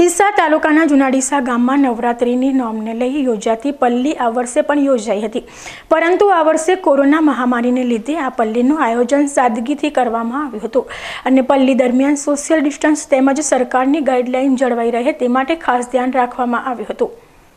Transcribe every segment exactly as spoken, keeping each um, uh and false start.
ડીસા તાલુકાના જૂના ડીસા ગામમાં નવરાત્રિની નોમને લઈ યોજાતી પલ્લી આ વર્ષે પણ યોજાઈ હતી, પરંતુ આ વર્ષે કોરોના મહામારીને લીધે આ પલ્લીનું આયોજન સાદગીથી કરવામાં આવ્યું હતું અને પલ્લી દરમિયાન સોશિયલ ડિસ્ટન્સ તેમજ સરકારની ગાઈડલાઈન જળવાઈ રહે તે માટે ખાસ ધ્યાન રાખવામાં આવ્યું હતું।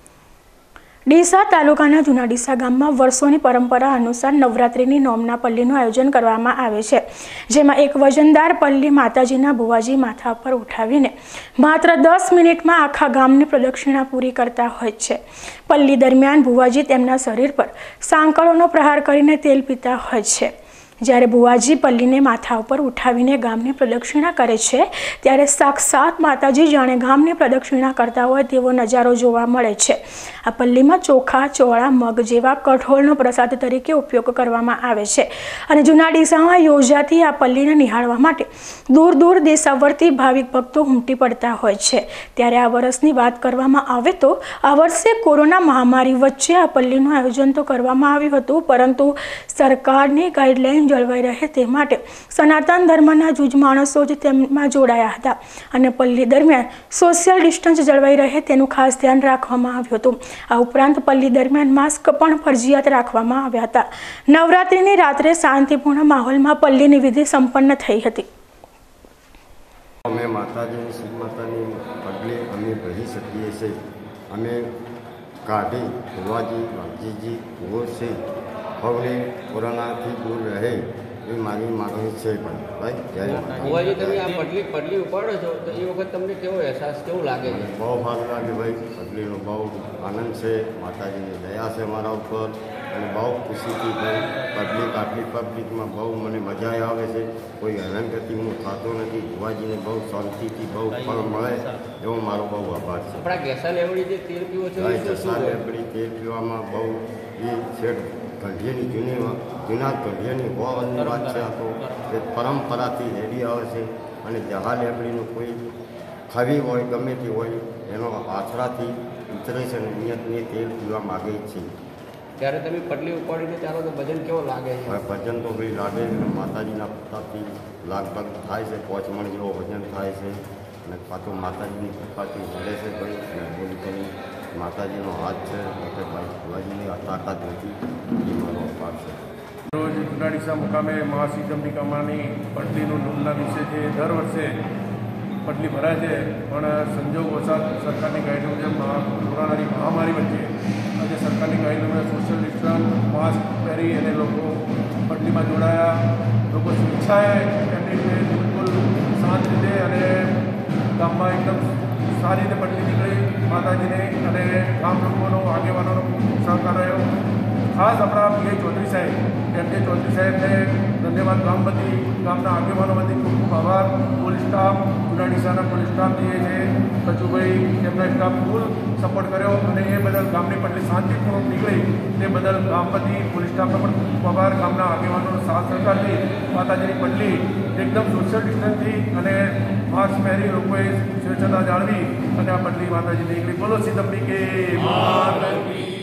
ડીસા તાલુકાના જૂના ડીસા ગામમાં વર્ષોની પરંપરા અનુસાર નવરાત્રિની નોમના પલ્લીનું આયોજન કરવામાં આવે છે, જેમાં એક વજનદાર પલ્લી માતાજીના ભુવાજી માથા પર ઉઠાવીને માત્ર દસ મિનિટમાં આખા ગામની પ્રદક્ષિણા પૂરી કરતા હોય છે। પલ્લી દરમિયાન ભુવાજી તેમના શરીર પર સાંકળોનો પ્રહાર કરીને તેલ પીતા હોય છે। જ્યારે ભુવાજી પલ્લીને માથા ઉપર ઉઠાવીને ગામની પ્રદક્ષિણા કરે છે ત્યારે સાક્ષાત માતાજી જાણે ગામની પ્રદક્ષિણા કરતા હોય તેવો નજારો જોવા મળે છે। આ પલ્લીમાં ચોખા, ચોળા, મગ જેવા કઠોળનો પ્રસાદ તરીકે ઉપયોગ કરવામાં આવે છે અને જૂના ડીસામાં યોજાતી આ પલ્લીને નિહાળવા માટે દૂર દૂર દેશાવરથી ભાવિક ભક્તો ઉમટી પડતા હોય છે। ત્યારે આ વર્ષની વાત કરવામાં આવે તો આ વર્ષે કોરોના મહામારી વચ્ચે આ પલ્લીનું આયોજન તો કરવામાં આવ્યું હતું, પરંતુ સરકારની ગાઈડલાઈન જળવાઈ રહે તે માટે સનાતન ધર્મના જૂજ માણસો જ તેમાં જોડાયા હતા અને પલ્લી દરમિયાન સોશિયલ ડિસ્ટન્સ જળવાઈ રહે તેનું ખાસ ધ્યાન રાખવામાં આવ્યું હતું। આ ઉપરાંત પલ્લી દરમિયાન માસ્ક પણ ફરજિયાત રાખવામાં આવ્યા હતા। નવરાત્રિની રાત્રે શાંતિપૂર્ણ માહોલમાં પલ્લીની વિધિ સંપન્ન થઈ હતી। અમે માતાજીની શ્રી માતાની પગલે અમે કહી શકીએ છીએ, અમે કાઢી ભુવાજી વાલજીજી ભુવો છે હવે કોરોનાથી દૂર રહે એ મારી માગણી છે। પણ ભાઈ જ્યારે ભુવાજી તમે આ પટલી પટલી ઉપાડો છો તો એ વખત તમને કેવો અહેસાસ કેવું લાગે છે? બહુ સારું લાગે ભાઈ, પટલીનો બહુ આનંદ છે, માતાજીની દયા છે મારા ઉપર અને બહુ ખુશીથી ભાઈ પબ્લિક આટલી પબ્લિકમાં બહુ મને મજા આવે છે, કોઈ હેરાનગતિ હું થતો નથી, ભુવાજીને બહુ શાંતિથી બહુ ફળ મળે એવો મારો બહુ આભાર છે। આપણા ગેસા લેવડી જે તેલ પીવો છો ગેસા લેવડી તેલ પીવામાં બહુ એ છે ગઢિયાની જૂની જૂના ગઢિયાની હોવાની વાત છે। આ તો એ પરંપરાથી રેડી આવે છે અને જહા લેબડીનું કોઈ ખવી હોય ગમે તે હોય એનો આશરાથી ઉતરે છે અને નિયતને તેલ પીવા માગે છે। ત્યારે તમે પટલી ઉપાડીને ચાલો તો ભજન કેવો લાગે છે? ભજન તો ભાઈ લાગે છે, માતાજીના પ્રતાપથી લગભગ થાય છે, પાંચ મણ જેવો ભજન થાય છે અને પાછો માતાજીની કૃપાથી મળે છે ભાઈ અને બોલી કરી માતાજીનો હાથ છે એટલે ભાઈ ભુવાજીની તાકાત નથી એ મારો અપાર છે। રોજ જૂના ડીસા મુકામે મહાસિદ્ધ અંબિકામાની પટલીનું નોમના દિવસે જે દર વર્ષે પટલી ભરાય છે, પણ સંજોગવશાત સરકારની ગાઈડ મુજબ કોરોનાની મહામારી વચ્ચે આજે સરકારની ગાઈડ મુજબ સોશિયલ ડિસ્ટન્સ માસ્ક પહેરી અને લોકો પટલીમાં જોડાયા। લોકો સ્વેચ્છાએ એમની રીતે બિલકુલ શાંત રીતે અને ગામમાં એકદમ સારી રીતે પટલી નીકળી માતાજીને અને ગામ લોકોનો આગેવાનોનો ખૂબ સહકાર રહ્યો। ખાસ આપણા પીએ ચૌધરી સાહેબ એમ જે ચૌધરી સાહેબને ધન્યવાદ, ગામ વતી ગામના આગેવાનો વતી ખૂબ ખૂબ આભાર। પોલીસ સ્ટાફ, જૂના ડીસાના પોલીસ સ્ટાફ જે છે કચુભાઈ તેમના સ્ટાફ ફૂલ સપોર્ટ કર્યો અને એ બદલ ગામની પટલી શાંતિપૂર્વક નીકળી તે બદલ ગામ વતી પોલીસ સ્ટાફનો પણ ખૂબ ખૂબ આભાર। ગામના આગેવાનોનો સાથ સહકારથી માતાજીની પટલી એકદમ સોશિયલ ડિસ્ટન્સથી અને માસ્ક પહેરી લોકોએ સ્વચ્છતા જાળવી અને આ પટલી માતાજી નીકળી। બોલો સિદ્ધ અંબિકે માતા કી।